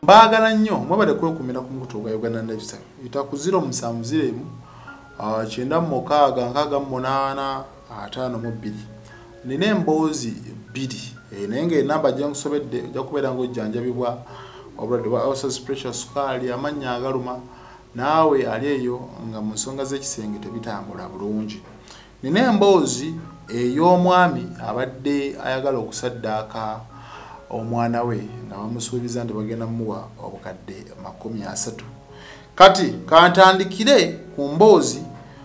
Baagala nnyo mwebale kwekumira ku mukutu gwa Uganda Lifestyle. Ita ku 070 968 nina emboozi 2 naye ng'enamba gye nkusobedde ojja kubeera ng'ojjanjabibwa obulwadde bwa ulcerative pressure, sukaali, amannya agaluma, naawe ali eyo nga mu nsonga z'ekisenge tebitambula bulungi. Nina emboozi ey'omwami abadde ayagala okusaddaaka omwana we nga bamusuubiza nti bagenda muwa obukadde 30. Kati kantandikire ku mboozi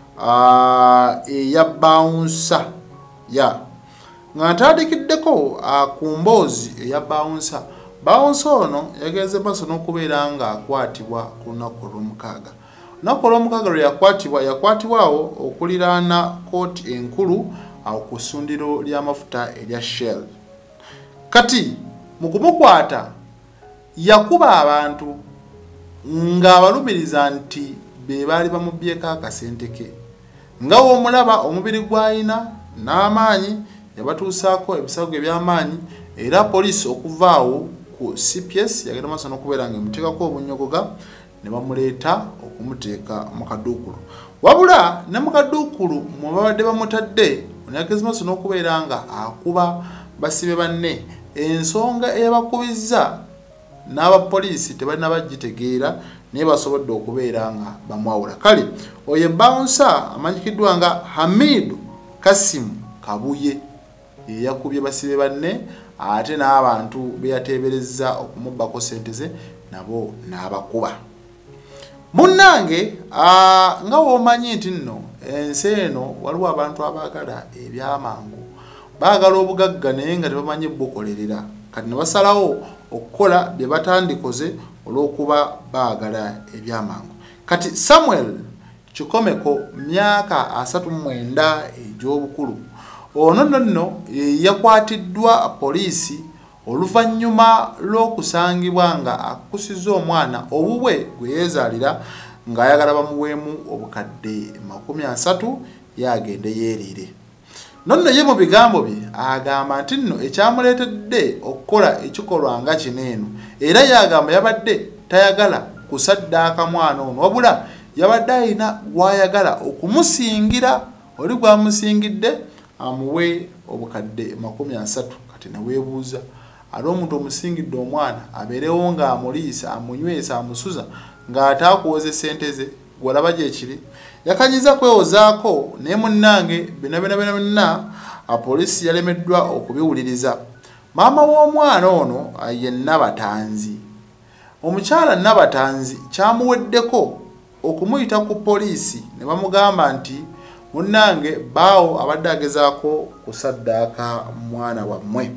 eya bouncer ya nga ntandikiddeko ku mboozi eya bouncer. Bouncer ono yagenze maaso n'okubeera nga akwatibwa ku lunaku olw'omukaaga. Olunaku olw'omukaaga lwe yakwatibwawo okuliraana kooti enkulu ku ssundiro ly'amafuta erya Shell. Kati mu kumukwata yakuba abantu ng'abalumiriza nti be baali bamubbyeko akasente ke. Nga w'omulaba omubiri gw'alina n'amaanyi yabatuusaako ebisago eby'amaanyi era poliisi okuvaawo ku CPS yagenda maaso n'okubeera ng'emuteekako obunnyogoga ne bamuleeta okumuteeka mu kaduukulu. Wabula ne mu kaduukulu mwe babadde bamutadde yageze maaso n'okubeera nga akuba basibe banne. Ensonga eyabakubizza n'abapoliisi tebalina bagitegeera naye basobodde okubeera nga bamwawula. Kale oyo bouncer amanyikiddwa nga Hamidu Kasimu Kabuye yakubye basibe banne ate n'abantu beyateeberezza okumubbako sente ze nabo n'abakuba. Munnange nga w'omanyi nti nno ensi eno waliwo abantu abaagala ebyamangu, baagala obugagga naye nga tebamanyi bukolerera. Kati ne basalawo okukola bye batandikoze olw'okuba baagala ebyamangu. Kati Samuel Kikomeko myaka 39 egy'obukulu ono nno yakwatiddwa poliisi oluvannyuma lw'okusangibwa nga akusizza omwana obubwe gwe yeezaalira ng'ayagala bamuweemu obukadde 30 yagende yeeriire. Nonno ye mu bigambo bye agamba nti nno ekyamuleetedde okukola ekikolwa nga kino eno era yagamba yabadde tayagala kusaddaaka mwana ono wabula yabadde alina gw'ayagala okumusingira oli gwamusingidde amuwe obukadde 30. Kati ne weebuuza ali omuntu omusingidde omwana abeerewo ng'amuliisa amunywesa amusuza ng'ataakuwoze sente ze gwalaba gyekiri. Yakanyiza kwewozaako naye munnange bina poliisi yalemeddwa okubiwuliriza. Maama w'omwana ono ye Nabatanzi. Omukyala Nabatanzi kyamuweddeko okumuyita ku poliisi ne bamugamba nti munnange baawo abadde agezaako kusaddaaka mwana wammwe.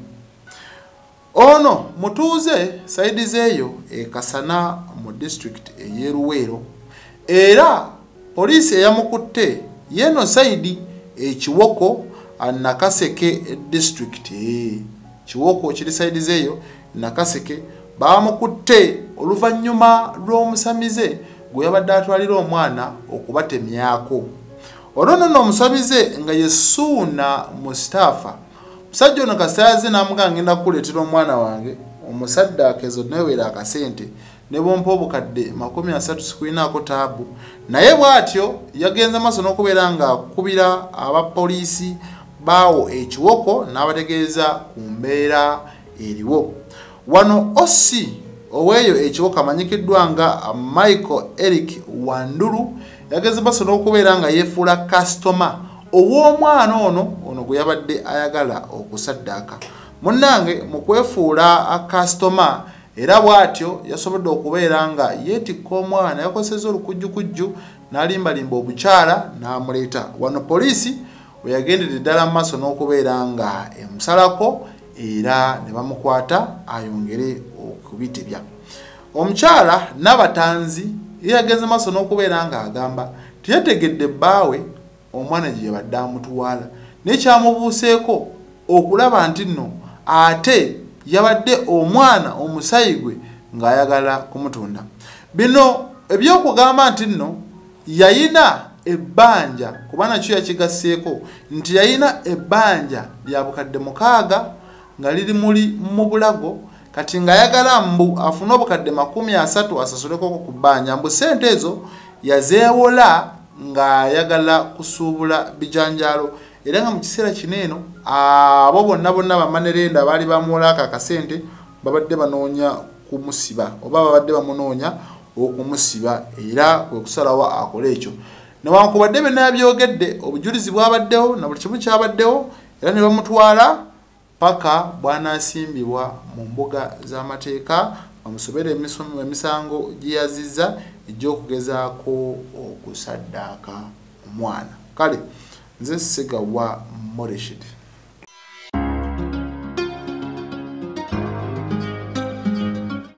Ono mutuuze sayidi zeeyo ekasana mu district ey'Eruweero era poliisi eyamukutte yeno sayidi ekiwoko Nakaseke district. Kiwoko kiri sayidi zeeyo Nakaseke bamukutte oluvannyuma lw'omusamize gwe yabadde atwalira omwana okubatemyako. Olwo nno omusamize nga ye Suuna Mustafa musajja ono kasaaze n'amugamba ngenda kukuleetera omwana wange omusaddaaka ezo neweera akasente ne bompa obukadde 30 sikulinaako taabu. Naye bw'atyo yagenze maaso n'okubeera ng'akubira abapoliisi baawo ekiwoko n'abategeeza ku mbeera eriwo. Wano Ossi oweeyo ekiwoko amanyikiddwa nga Michael Eric Wandulu yagenze maaso n'okubeera nga yeefuula kasitoma ow'omwana ono gwe yabadde ayagala okusaddaaka. Munnange mu kwefuula kasitoma era bw'atyo yasobodde okubeera nga yeetikka omwana yakozesezza olukujjukujju n'alimbalimba obukyala n'amuleeta. Wano poliisi we yagendedde ddala mu maaso n'okubeera nga emusalako era ne bamukwata ayongere okubitebya. Omukyala Nabatanzi yagenze maaso n'okubeera nga agamba teyategedde bbaawe omwana gye yabadde amutwala nekyamubuuseeko okulaba nti nno ate yabadde omwana omusayi gwe ng'ayagala kumutunda. Bino ebyokugamba nti nno yayina ebbanja kuba nakyo yakigasseeko nti yayina ebbanja lya bukadde 6 nga liri mu bulago kati nga ayagala mbu afune obukadde 30 asasuleko ku bbanja. Mbu sente ezo yazeewola nga ayagala kusuubula bijanjaalo, era nga mu kiseera kino eno abo bonna bamanerenda baali bamuwola akasente babadde banoonya kumusiba oba babadde bamunoonya okumusiba, era kwe kusalawo akole ekyo. Newankubadde byonna byogedde, obujulizi bwabaddewo na buli kimu kyabaddewo, era ne bamutwala paka bw'anaasimbibwa mu mbuga z'amateeka bamusobere emisango gye yazizza egy'okugezaako okusaddaaka omwana. Kale nze Ssegawa Moreshid.